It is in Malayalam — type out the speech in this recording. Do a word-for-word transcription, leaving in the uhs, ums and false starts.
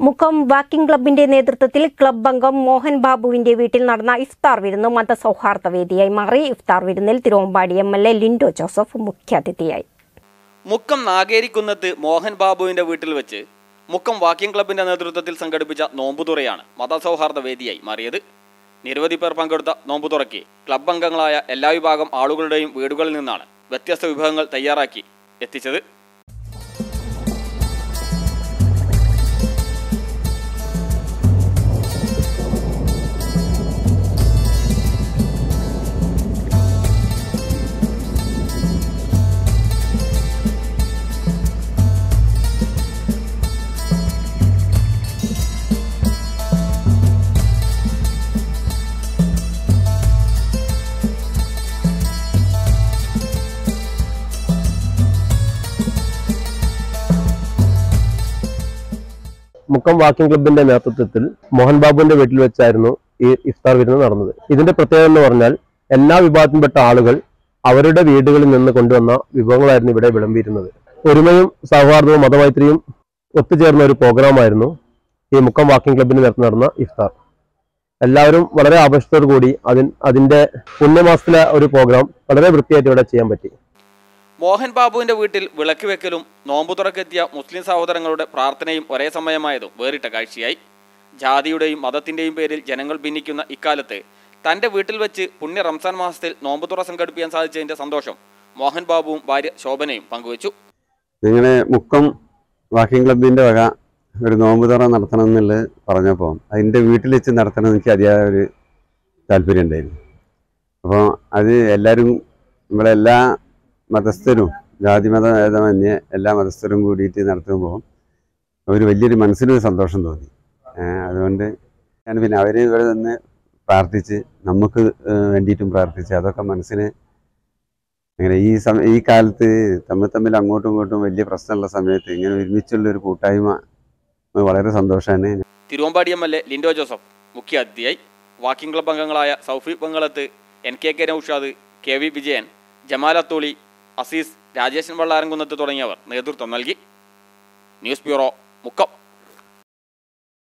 മുക്കം വാക്കിംഗ് ക്ലബിന്റെ നേതൃത്വത്തിൽ ക്ലബ് അംഗം മോഹൻ ബാബുവിന്റെ വീട്ടിൽ നടന്ന ഇഫ്താർ വിരുന്ന് മതസൗഹാർദ്ദ വേദിയായി മാറി. ഇഫ്താർ വിരുന്നിൽ Thiruvambady M L A Lindo Joseph മുഖ്യാതിഥിയായി. മുക്കം നാഗേരിക്കുന്നത്ത് മോഹൻ ബാബുവിന്റെ വീട്ടിൽ വെച്ച് മുക്കം വാക്കിംഗ് ക്ലബിന്റെ നേതൃത്വത്തിൽ സംഘടിപ്പിച്ച നോമ്പുതുറയാണ് മതസൗഹാർദ്ദ വേദിയായി മാറിയത്. നിരവധി പേർ പങ്കെടുത്ത നോമ്പുതുറയ്ക്ക് ക്ലബ് അംഗങ്ങളായ എല്ലാ വിഭാഗം ആളുകളുടെയും വീടുകളിൽ നിന്നാണ് വ്യത്യസ്ത വിഭവങ്ങൾ തയ്യാറാക്കി എത്തിച്ചത്. മുക്കം വാക്കിംഗ് ക്ലബിന്റെ നേതൃത്വത്തിൽ മോഹൻ ബാബുവിന്റെ വീട്ടിൽ വെച്ചായിരുന്നു ഈ ഇഫ്താർ വിരുന്ന് നടന്നത്. ഇതിന്റെ പ്രത്യേകത എന്ന് പറഞ്ഞാൽ എല്ലാ വിഭാഗത്തിൽപ്പെട്ട ആളുകൾ അവരുടെ വീടുകളിൽ നിന്ന് കൊണ്ടുവന്ന വിഭവങ്ങളായിരുന്നു ഇവിടെ വിളമ്പിയിരുന്നത്. ഒരുമയും സൗഹാർദ്ദവും മതമൈത്രിയും ഒത്തുചേർന്ന ഒരു പ്രോഗ്രാമായിരുന്നു ഈ മുക്കം വാക്കിംഗ് ക്ലബിന്റെ നേതൃത്വം നടന്ന ഇഫ്താർ. എല്ലാവരും വളരെ ആവേശത്തോടു കൂടി അതിൻ അതിന്റെ പുണ്യമാസത്തിലെ ഒരു പ്രോഗ്രാം വളരെ വൃത്തിയായിട്ട് ഇവിടെ ചെയ്യാൻ പറ്റി. മോഹൻ ബാബുവിന്റെ വീട്ടിൽ വിളക്ക് വെക്കലും നോമ്പുതുറക്കെത്തിയ മുസ്ലിം സഹോദരങ്ങളുടെ പ്രാർത്ഥനയും ഒരേ സമയമായതും വേറിട്ട കാഴ്ചയായി. ജാതിയുടെയും മതത്തിന്റെയും പേരിൽ ജനങ്ങൾ ഭിന്നിക്കുന്ന ഇക്കാലത്ത് തന്റെ വീട്ടിൽ വെച്ച് പുണ്യ റംസാൻ മാസത്തിൽ നോമ്പുതുറ സംഘടിപ്പിക്കാൻ സാധിച്ചതിന്റെ സന്തോഷം മോഹൻ ബാബുവും ഭാര്യ ശോഭനയും പങ്കുവച്ചു. നിങ്ങളെ മുക്കം വാക്കിംഗ് ക്ലബിന്റെ വക ഒരു നോമ്പുതുറ നടത്തണം എന്നുള്ളത് പറഞ്ഞപ്പോൾ അതിൻ്റെ വീട്ടിൽ വെച്ച് നടത്തണം എനിക്ക് അതിയായ ഒരു താല്പര്യം ഉണ്ടായിരുന്നു. അപ്പോൾ അത് എല്ലാവരും നമ്മളെല്ലാ മതസ്ഥരും ജാതി മത ഭേദമന്യേ എല്ലാ മതസ്ഥരും കൂടിയിട്ട് നടത്തുമ്പോൾ ഒരു വലിയൊരു മനസ്സിനൊരു സന്തോഷം തോന്നി. അതുകൊണ്ട് ഞാൻ പിന്നെ അവർ ഇവിടെ നിന്ന് പ്രാർത്ഥിച്ച് നമുക്ക് വേണ്ടിയിട്ടും പ്രാർത്ഥിച്ച് അതൊക്കെ മനസ്സിന് അങ്ങനെ ഈ സമയം ഈ കാലത്ത് തമ്മിൽ തമ്മിൽ അങ്ങോട്ടും ഇങ്ങോട്ടും വലിയ പ്രശ്നമുള്ള സമയത്ത് ഇങ്ങനെ ഒരുമിച്ചുള്ളൊരു കൂട്ടായ്മ വളരെ സന്തോഷമാണ്. Thiruvambady M L A Lindo Joseph മുഖ്യ അതിഥിയായി. വാക്കിംഗ് ക്ലബ് അംഗങ്ങളായ Soufi Bangalath, N K K Naushad, K V Vijayan, Jamal Atholi, Azeez, Rajeshan Vallaramkunnath തുടങ്ങിയവർ നേതൃത്വം നൽകി. News bureau, Mukkam.